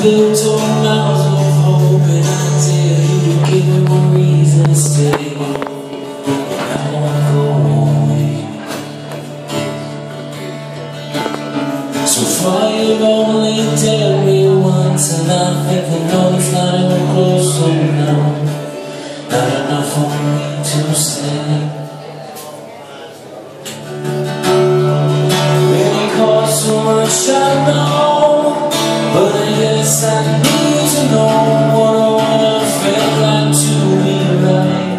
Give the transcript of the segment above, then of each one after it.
built on miles of hope, and I dare you to give him a reason to stay. I won't go away. So far you've only dared me once, and I think I know it's not even close, so no, not enough for me to stay. Really cost so much, I know, but I guess I need to know what I wanna feel like to be right.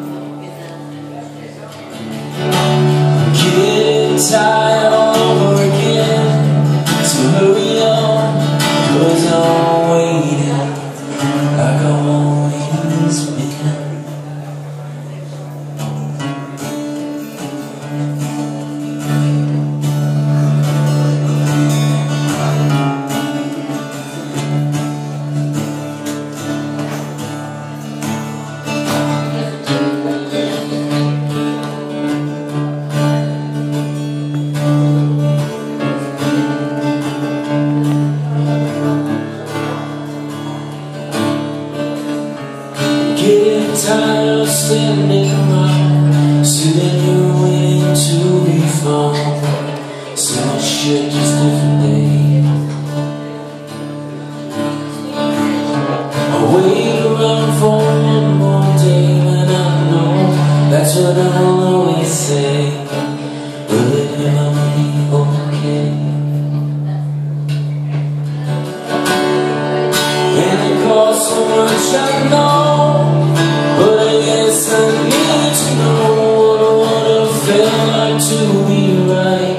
I'm getting tired all over again, so hurry on, 'cause I'm waiting like I've always been. Getting tired of standing around, sitting here waiting to be found. So much shit, just different day. I wait around for one more day, and I know that's what I'll always say. Will it ever be okay? And it costs so much, I know, but I guess I need to know what I wanna feel like to be right.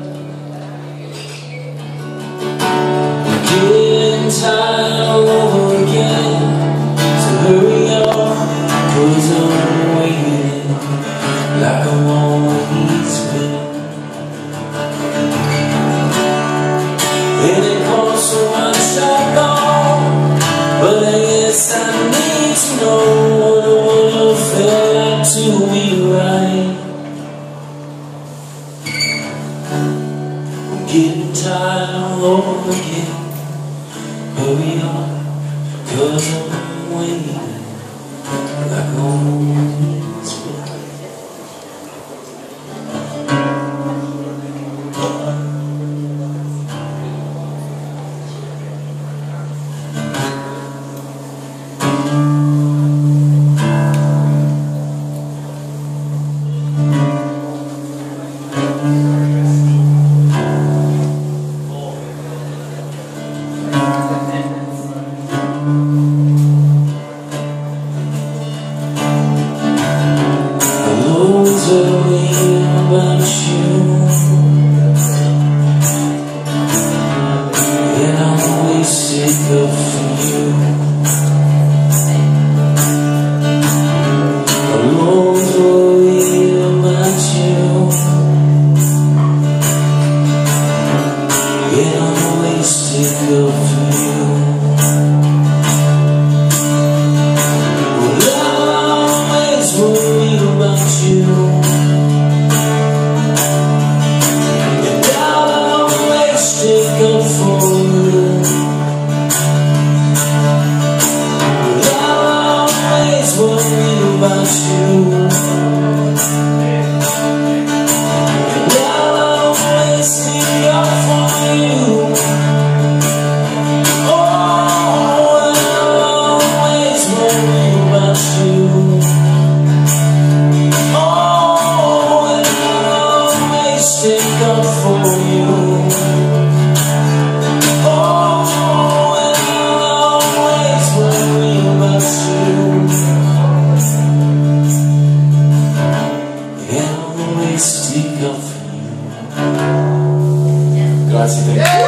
I'm getting tired all over again, so hurry up, 'cause I'm waiting like I've always been. And it costs so much, I know, but I guess I need to know what I wanna feel like to be right. I'm getting tired all over again. Hurry on, 'cause I'm waiting like I've always been. Worrying about you, and I'm always sick of you. I'm always worrying about you, and I'm always sick of you. Well, I'm always worried about you. Stick up for you. I'll always worry about you. I'll always stick up for you. Oh, I'll always worry about you. Oh, and I'll always stick up for you. Stick up for you. Grazie.